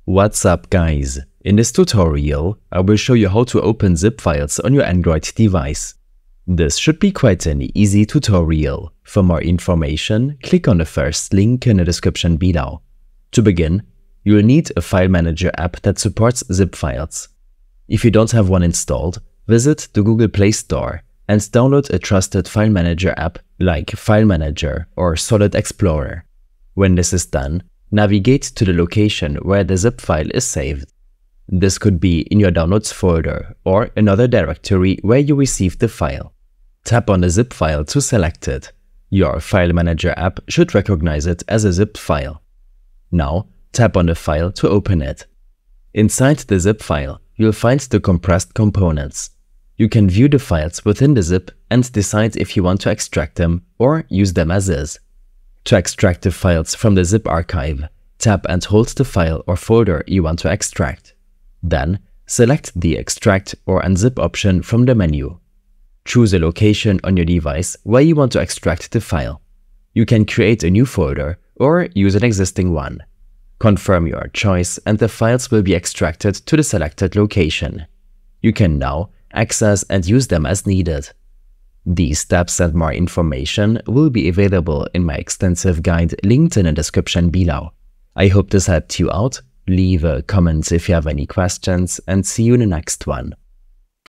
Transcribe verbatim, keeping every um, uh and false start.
What's up, guys? In this tutorial, I will show you how to open zip files on your Android device. This should be quite an easy tutorial. For more information, click on the first link in the description below. To begin, you will need a file manager app that supports zip files. If you don't have one installed, visit the Google Play Store and download a trusted file manager app like File Manager or Solid Explorer. When this is done, navigate to the location where the zip file is saved. This could be in your Downloads folder or another directory where you received the file. Tap on the zip file to select it. Your File Manager app should recognize it as a zip file. Now, tap on the file to open it. Inside the zip file, you'll find the compressed components. You can view the files within the zip and decide if you want to extract them or use them as is. To extract the files from the zip archive, tap and hold the file or folder you want to extract. Then, select the Extract or Unzip option from the menu. Choose a location on your device where you want to extract the file. You can create a new folder or use an existing one. Confirm your choice and the files will be extracted to the selected location. You can now access and use them as needed. These steps and more information will be available in my extensive guide linked in the description below. I hope this helped you out. Leave a comment if you have any questions and see you in the next one.